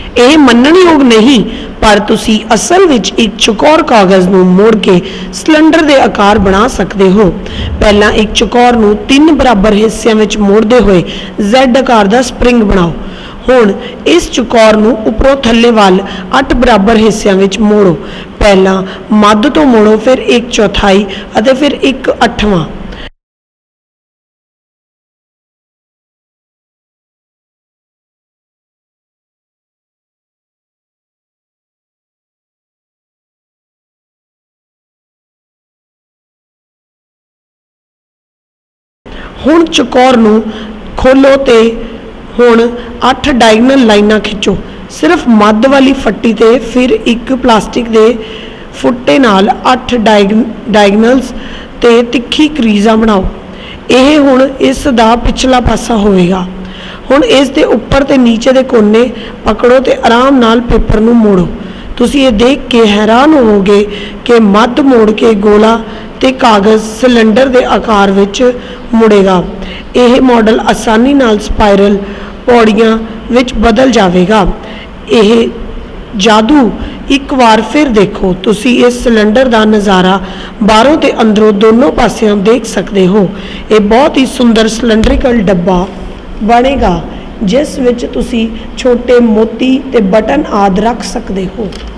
यह मनणयोग नहीं, पर तुसी असल विच एक चौकोर कागज़ नूं मोड़ के सिलेंडर के आकार बना सकते हो। पहला एक चौकोर नूं 3 बराबर हिस्सों में मोड़ते हुए Z आकार का स्प्रिंग बनाओ। हुण इस चौकोर नूं उपरों थल्ले वाल 8 बराबर हिस्सों में मोड़ो। पहला मध्य तो मोड़ो, फिर 1/4 और फिर 1/8। हुण चौकोर नूं खोलो तो हुण 8 डायगनल लाइनां खिंचो, सिर्फ मध्य वाली फट्टी ते फिर एक प्लास्टिक के फुट्टे नाल 8 डायगनल्स ते तिखी क्रीज़ां बनाओ। यह हुण इस दा पिछला पासा होएगा। हुण इस दे उपर ते नीचे दे कोने पकड़ो तो आराम नाल पेपर नूं मोड़ो। तुसीं ये देख के हैरान होवोगे कि मध्य मोड़ के गोला ते कागज़ सिलेंडर के आकार विच मुड़ेगा। यह मॉडल आसानी नाल स्पाइरल पौड़ियां विच बदल जाएगा। यह जादू एक बार फिर देखो। तुसी इस सिलेंडर का नज़ारा बाहरों ते अंदरों दोनों पासियों देख सकते हो। ये बहुत ही सुंदर सिलेंडरिकल डब्बा बनेगा जिस विच तुसी छोटे मोती ते बटन आदि रख सकते हो।